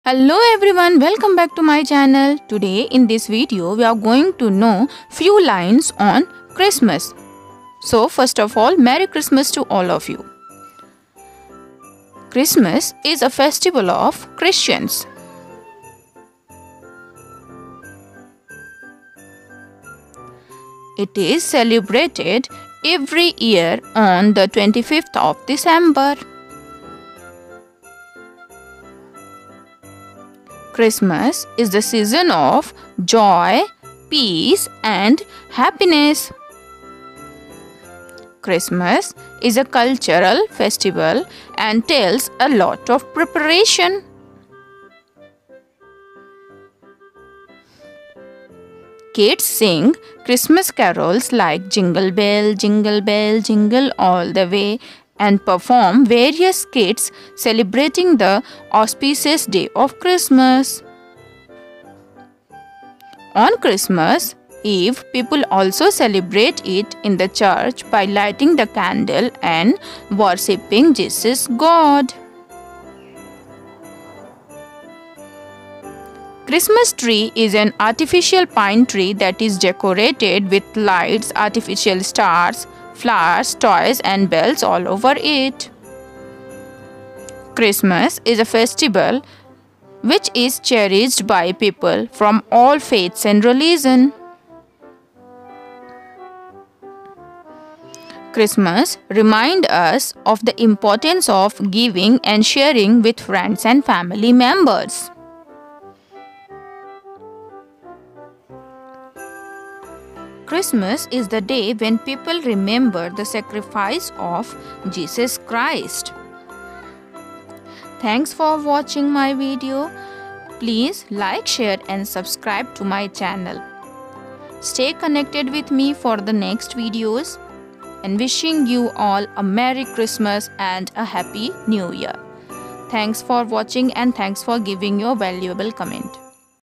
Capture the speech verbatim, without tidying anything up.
Hello everyone, welcome back to my channel. Today in this video we are going to know few lines on Christmas. So first of all, Merry Christmas to all of you. Christmas is a festival of Christians. It is celebrated every year on the twenty-fifth of December. Christmas is the season of joy, peace, and happiness. Christmas is a cultural festival and tells a lot of preparation. Kids sing Christmas carols like Jingle Bell, Jingle Bell, Jingle All the Way and perform various skits celebrating the auspicious day of Christmas. On Christmas Eve, people also celebrate it in the church by lighting the candle and worshipping Jesus God. Christmas tree is an artificial pine tree that is decorated with lights, artificial stars, flowers, toys and bells all over it. Christmas is a festival which is cherished by people from all faiths and religion. Christmas reminds us of the importance of giving and sharing with friends and family members. Christmas is the day when people remember the sacrifice of Jesus Christ. Thanks for watching my video. Please like, share and subscribe to my channel. Stay connected with me for the next videos and wishing you all a Merry Christmas and a Happy New Year. Thanks for watching and thanks for giving your valuable comment.